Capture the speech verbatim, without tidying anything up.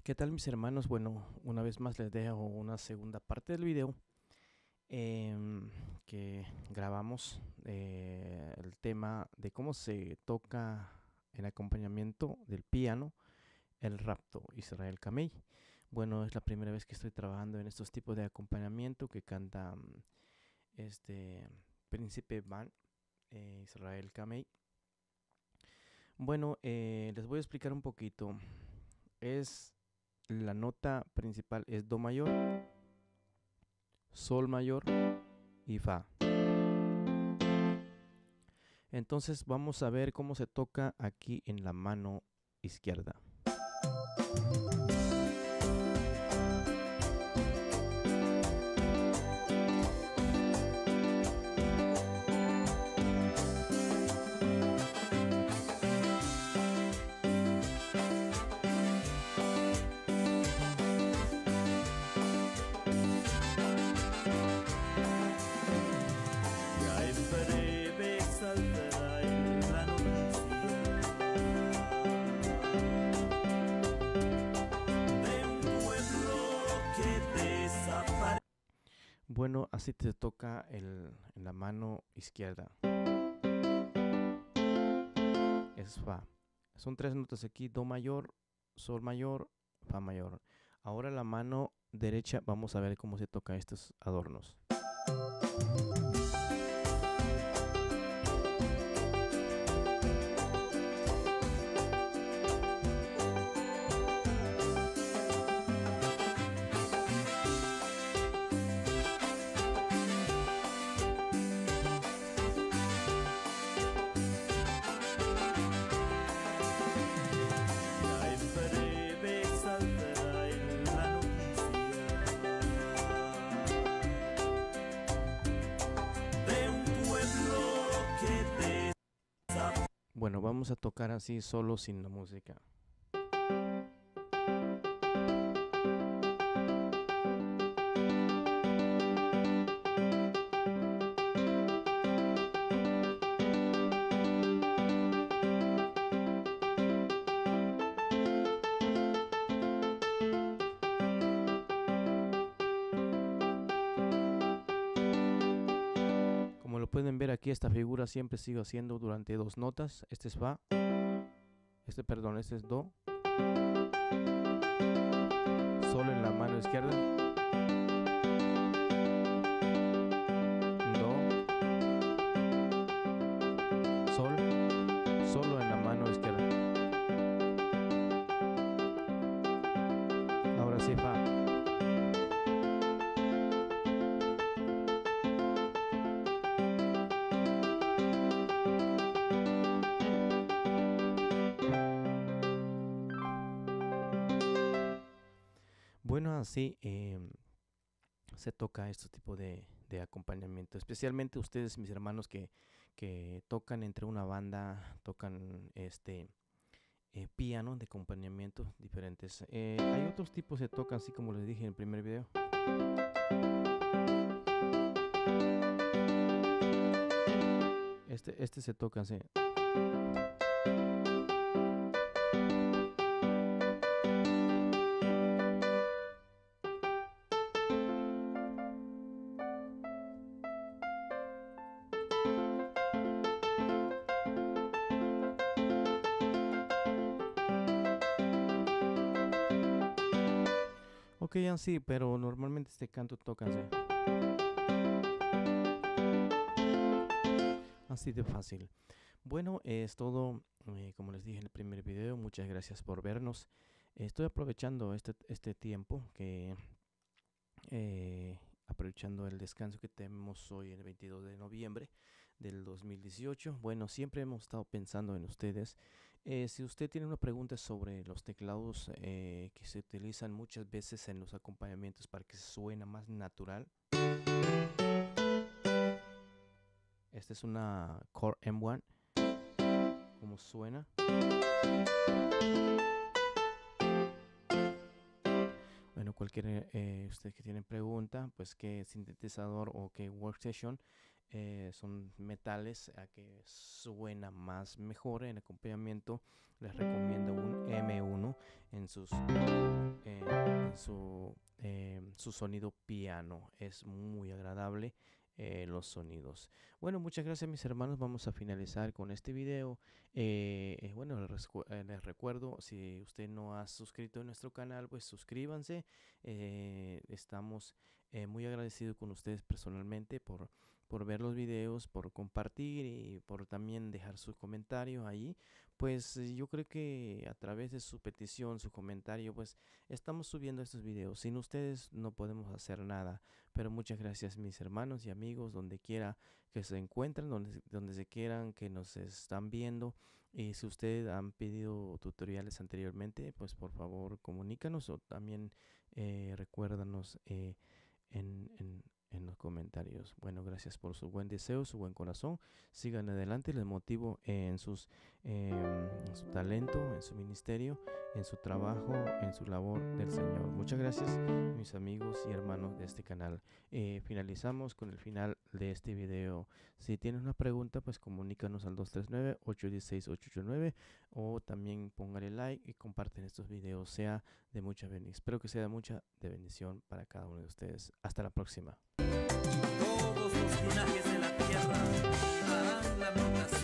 ¿Qué tal, mis hermanos? Bueno, una vez más les dejo una segunda parte del video em, que grabamos eh, el tema de cómo se toca en acompañamiento del piano el rapto Israel Kamei. Bueno, es la primera vez que estoy trabajando en estos tipos de acompañamiento que canta mm, este Príncipe Van eh, Israel Kamei. Bueno, eh, les voy a explicar un poquito. Es la nota principal es do mayor, sol mayor y fa. Entonces vamos a ver cómo se toca aquí en la mano izquierda. Ya en breve saldrá en la noticia de un pueblo que desaparece. Bueno, así te toca el, en la mano izquierda. Es fa. Son tres notas aquí, do mayor, sol mayor, fa mayor. Ahora la mano derecha vamos a ver cómo se toca estos adornos. Ya en breve saldrá en la noticia de un pueblo que desaparece. Bueno, vamos a tocar así solo sin la música. Como lo pueden ver aquí, esta figura siempre sigo haciendo durante dos notas. Este es fa, este perdón, este es do, sol en la mano izquierda, do, sol, solo en la mano izquierda. Ahora sí fa. Bueno, así em, se toca este tipo de, de acompañamiento. Especialmente ustedes, mis hermanos, que, que tocan entre una banda, tocan este eh, piano de acompañamiento diferentes. Eh, hay otros tipos que tocan, así como les dije en el primer video. Este, este se toca así. Ok, así, pero normalmente este canto toca así. Así de fácil. Bueno, es todo, eh, como les dije en el primer video, muchas gracias por vernos. Estoy aprovechando este, este tiempo que, eh, aprovechando el descanso que tenemos hoy, el veintidós de noviembre del dos mil dieciocho. Bueno, siempre hemos estado pensando en ustedes. Eh, si usted tiene una pregunta sobre los teclados eh, que se utilizan muchas veces en los acompañamientos para que suene más natural. Esta es una Core M uno. ¿Cómo suena? Bueno, cualquier eh, usted que tiene pregunta, pues qué sintetizador o qué workstation eh, son metales a que suena más mejor en acompañamiento. Les recomiendo un M uno en sus eh, en su eh, su sonido piano. Es muy agradable eh, los sonidos. Bueno, muchas gracias mis hermanos. Vamos a finalizar con este video. Eh, eh, bueno, les, rescu- eh, les recuerdo, si usted no ha suscrito a nuestro canal, pues suscríbanse. Eh, estamos eh, muy agradecidos con ustedes personalmente por, por ver los videos, por compartir y por también dejar sus comentarios ahí. Pues eh, yo creo que a través de su petición, su comentario, pues estamos subiendo estos videos. Sin ustedes no podemos hacer nada. Pero muchas gracias mis hermanos y amigos, donde quiera que se encuentren, donde, donde se quieran que nos están viendo. Y si ustedes han pedido tutoriales anteriormente, pues por favor comunícanos o también eh, recuérdanos eh, en, en, en los comentarios. Bueno, gracias por su buen deseo, su buen corazón. Sigan adelante, les motivo en, sus, eh, en su talento, en su ministerio, en su trabajo, en su labor del Señor. Muchas gracias, mis amigos y hermanos de este canal. Eh, finalizamos con el final de este video. Si tienes una pregunta, pues comunícanos al dos tres nueve, ocho uno seis, ocho ocho nueve o también póngale like y comparten estos videos. Sea de mucha bendición. Espero que sea de mucha de bendición para cada uno de ustedes. Hasta la próxima. Todos los linajes de la tierra harán lamentación.